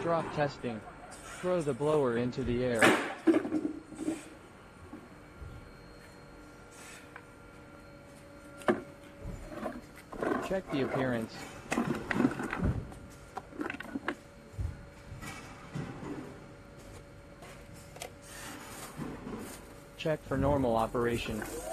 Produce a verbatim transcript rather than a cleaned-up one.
Drop testing. Throw the blower into the air. Check the appearance. Check for normal operation.